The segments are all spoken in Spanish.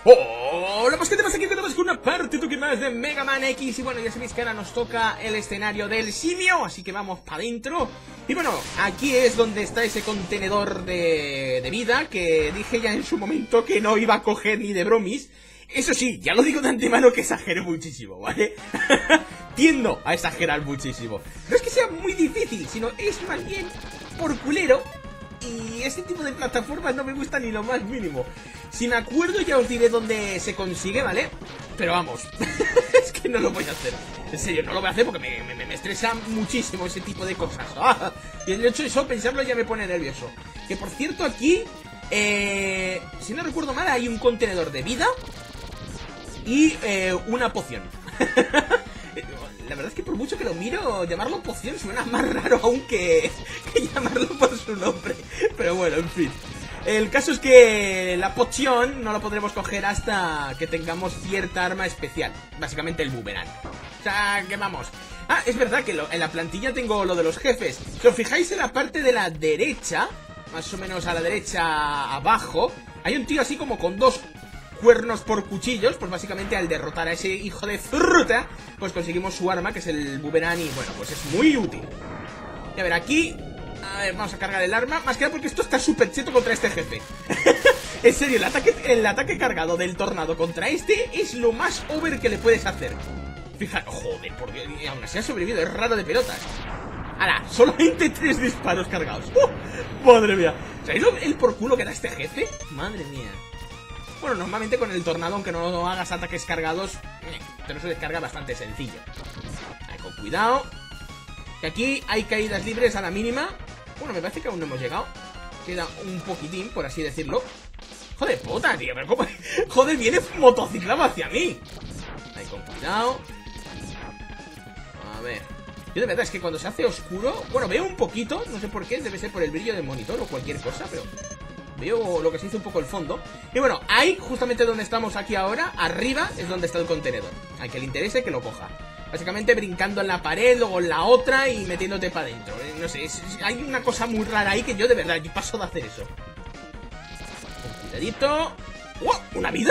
Hola, pues ¿qué te pasa? Aquí tenemos con una parte más de Mega Man X. Y bueno, ya sabéis que ahora nos toca el escenario del simio, así que vamos para adentro. Y bueno, aquí es donde está ese contenedor de vida que dije ya en su momento que no iba a coger ni de bromis. Eso sí, ya lo digo de antemano que exagero muchísimo, ¿vale? Tiendo a exagerar muchísimo. No es que sea muy difícil, sino es más bien por culero. Y este tipo de plataformas no me gusta ni lo más mínimo. Si me acuerdo ya os diré dónde se consigue, ¿vale? Pero vamos, es que no lo voy a hacer. En serio, no lo voy a hacer porque me estresa muchísimo ese tipo de cosas. Y el hecho de eso, pensarlo ya me pone nervioso. Que por cierto aquí, si no recuerdo mal, hay un contenedor de vida y una poción. La verdad es que por mucho que lo miro, llamarlo poción suena más raro aún que llamarlo por su nombre. Pero bueno, en fin. El caso es que la poción no la podremos coger hasta que tengamos cierta arma especial. Básicamente el boomerang. O sea, que vamos. Ah, es verdad que en la plantilla tengo lo de los jefes. Si os fijáis en la parte de la derecha, más o menos a la derecha abajo, hay un tío así como con dos cuernos por cuchillos. Pues básicamente al derrotar a ese hijo de fruta, pues conseguimos su arma, que es el boomerang. Y bueno, pues es muy útil. Y a ver, aquí, a ver, vamos a cargar el arma. Más que nada porque esto está súper cheto contra este jefe. En serio, el ataque cargado del tornado contra este es lo más over que le puedes hacer. Fíjate, joder, por Dios, y aún así ha sobrevivido, es raro de pelotas. ¡Hala! Solamente 3 disparos cargados. ¡Madre mía! ¿Sabéis el por culo que da este jefe? ¡Madre mía! Bueno, normalmente con el tornado, aunque no hagas ataques cargados, pero eso descarga bastante sencillo. Ahí, con cuidado. Que aquí hay caídas libres a la mínima. Bueno, me parece que aún no hemos llegado. Queda un poquitín, por así decirlo. Joder, puta, tío, pero ¿cómo? Joder, viene motociclado hacia mí. Ahí, con cuidado. A ver. Yo de verdad es que cuando se hace oscuro, bueno, veo un poquito, no sé por qué, debe ser por el brillo del monitor o cualquier cosa, pero veo lo que se hizo un poco el fondo. Y bueno, ahí, justamente donde estamos aquí ahora, arriba es donde está el contenedor. Al que le interese que lo coja. Básicamente brincando en la pared, luego en la otra y metiéndote para adentro. No sé, hay una cosa muy rara ahí que yo de verdad, yo paso de hacer eso. Con cuidadito. ¡Wow! ¿Una vida?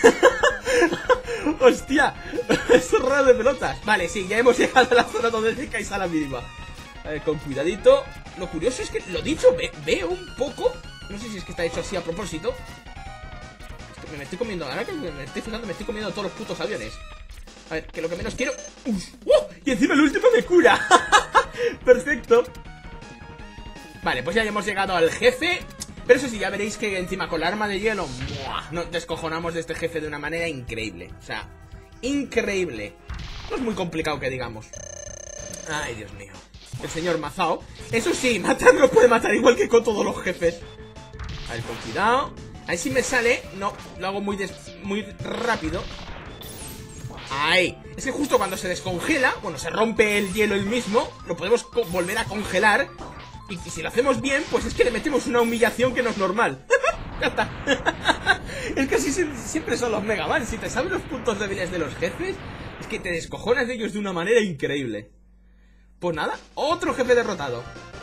¡Hostia! Esto es raro de pelotas. Vale, sí, ya hemos llegado a la zona donde se cae a la mínima. A ver, con cuidadito. Lo curioso es que, lo dicho, veo un poco. No sé si es que está hecho así a propósito. Es que me estoy comiendo, ahora que me estoy fijando, me estoy comiendo todos los putos aviones. A ver, que lo que menos quiero... Y encima el último me cura. Perfecto. Vale, pues ya hemos llegado al jefe. Pero eso sí, ya veréis que encima con la arma de hielo, ¡buah!, nos descojonamos de este jefe de una manera increíble. O sea, increíble. No es muy complicado que digamos. Ay, Dios mío. El señor Mazao. Eso sí, matarlo puede matar igual que con todos los jefes. A ver, con cuidado. Ahí sí me sale. No, lo hago muy rápido. Ahí. Es que justo cuando se descongela, bueno, se rompe el hielo el mismo, lo podemos volver a congelar. Y si lo hacemos bien, pues es que le metemos una humillación que no es normal. Ya está. Es que así siempre son los Mega Man. Si te sabes los puntos débiles de los jefes, es que te descojonas de ellos de una manera increíble. Pues nada, otro jefe derrotado.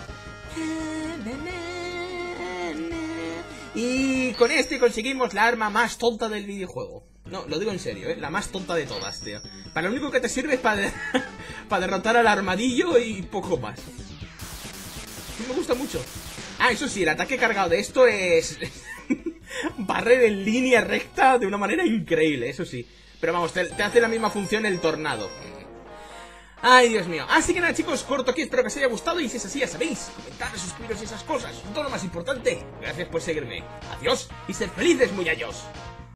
Y con este conseguimos la arma más tonta del videojuego. No, lo digo en serio, la más tonta de todas, tío. Para lo único que te sirve es para derrotar al armadillo y poco más. Me gusta mucho. Ah, eso sí, el ataque cargado de esto es barrer en línea recta de una manera increíble, eso sí. Pero vamos, te hace la misma función el tornado. Ay, Dios mío. Así que nada, chicos, corto aquí, espero que os haya gustado. Y si es así, ya sabéis, comentar, suscribiros y esas cosas. Todo lo más importante, gracias por seguirme. Adiós y sed felices, muchachos.